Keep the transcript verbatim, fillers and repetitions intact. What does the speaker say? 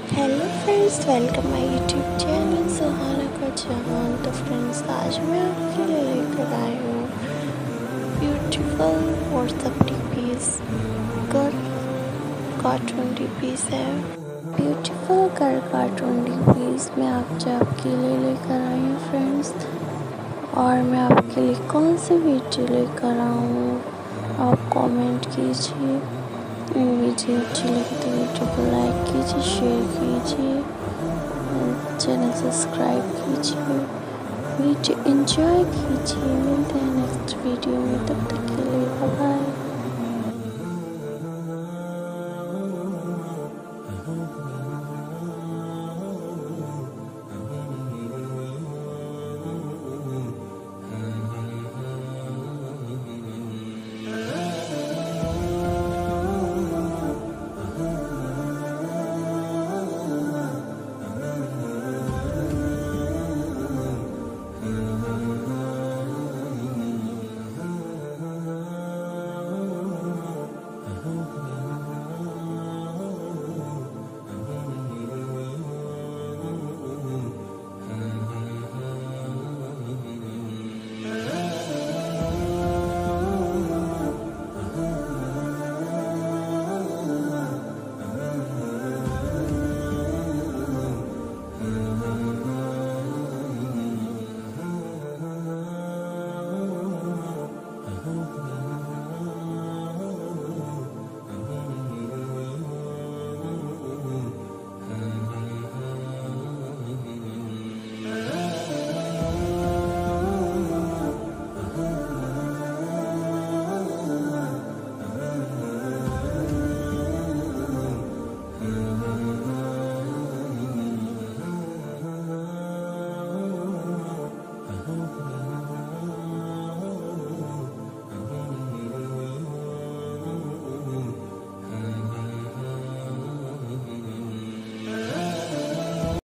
Hello friends, welcome my YouTube channel Suhana का जहान। तो फ्रेंड्स, आज मैं आपके लिए लेकर आई हूँ ब्यूटीफुल व्हाट्सएप डीपीज। कर कार्टून डीपीज है, ब्यूटीफुल कर कार्टून डीपीज मैं आप आपके लिए लेकर आई हूँ फ्रेंड्स। और मैं आपके लिए कौन सी वीडियो लेकर आऊँ आप कमेंट कीजिए। वीडियो अच्छी लगी तो वीडियो को लाइक कीजिए, शेयर कीजिए, चैनल सब्सक्राइब कीजिए, वीडियो एंजॉय कीजिए। मिलते हैं नेक्स्ट वीडियो में, तब तक के लिए बाय बाय।